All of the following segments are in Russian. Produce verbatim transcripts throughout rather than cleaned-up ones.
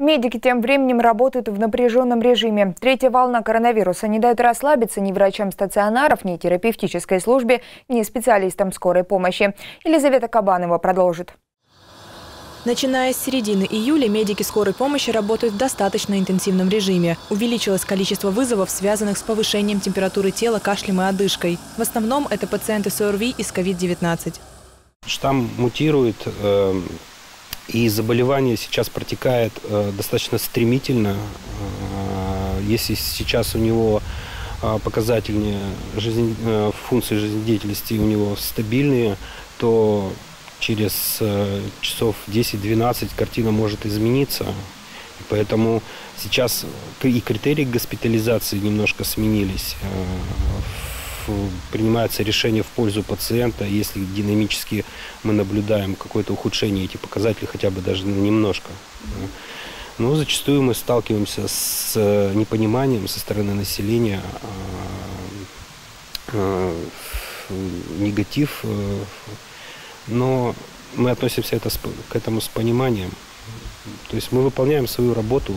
Медики тем временем работают в напряженном режиме. Третья волна коронавируса не дает расслабиться ни врачам стационаров, ни терапевтической службе, ни специалистам скорой помощи. Елизавета Кабанова продолжит. Начиная с середины июля медики скорой помощи работают в достаточно интенсивном режиме. Увеличилось количество вызовов, связанных с повышением температуры тела, кашлем и одышкой. В основном это пациенты с ОРВИ и с ковид девятнадцать. Штамм мутирует, э, и заболевание сейчас протекает э, достаточно стремительно. Э, если сейчас у него э, показатели жизнь, э, функции жизнедеятельности у него стабильные, то через э, часов десять-двенадцать картина может измениться. И поэтому сейчас и критерии госпитализации немножко сменились. Принимается решение в пользу пациента, если динамически мы наблюдаем какое-то ухудшение, эти показатели хотя бы даже немножко. Но зачастую мы сталкиваемся с непониманием со стороны населения, негатив, но мы относимся это, к этому с пониманием. То есть мы выполняем свою работу,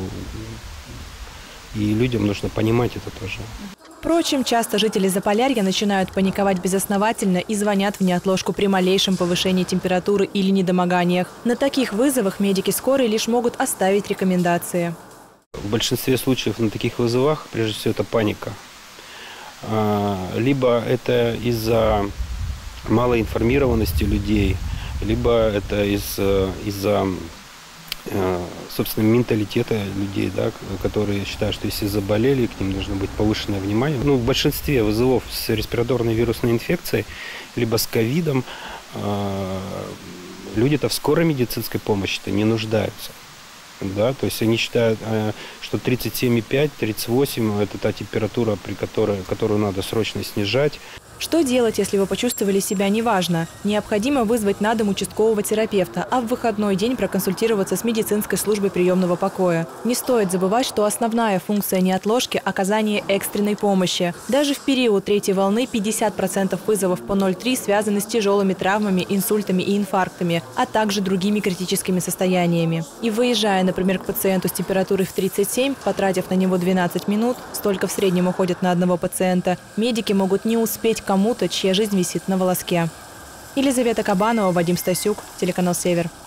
и людям нужно понимать это тоже. Впрочем, часто жители Заполярья начинают паниковать безосновательно и звонят в неотложку при малейшем повышении температуры или недомоганиях. На таких вызовах медики скорой лишь могут оставить рекомендации. В большинстве случаев на таких вызовах, прежде всего, это паника. Либо это из-за малой информированности людей, либо это из-за из-за собственно, менталитета людей, да, которые считают, что если заболели, к ним должно быть повышенное внимание. Ну, в большинстве вызовов с респираторной вирусной инфекцией, либо с ковидом, э, люди-то в скорой медицинской помощи-то не нуждаются. Да? То есть они считают, э, что тридцать семь и пять - тридцать восемь – это та температура, при которой, которую надо срочно снижать. Что делать, если вы почувствовали себя неважно? Необходимо вызвать на дом участкового терапевта, а в выходной день проконсультироваться с медицинской службой приемного покоя. Не стоит забывать, что основная функция неотложки – оказание экстренной помощи. Даже в период третьей волны пятьдесят процентов вызовов по ноль три связаны с тяжелыми травмами, инсультами и инфарктами, а также другими критическими состояниями. И выезжая, например, к пациенту с температурой в тридцать семь, потратив на него двенадцать минут, столько в среднем уходит на одного пациента, медики могут не успеть кому-то, чья жизнь висит на волоске. Елизавета Кабанова, Вадим Стасюк, телеканал «Север».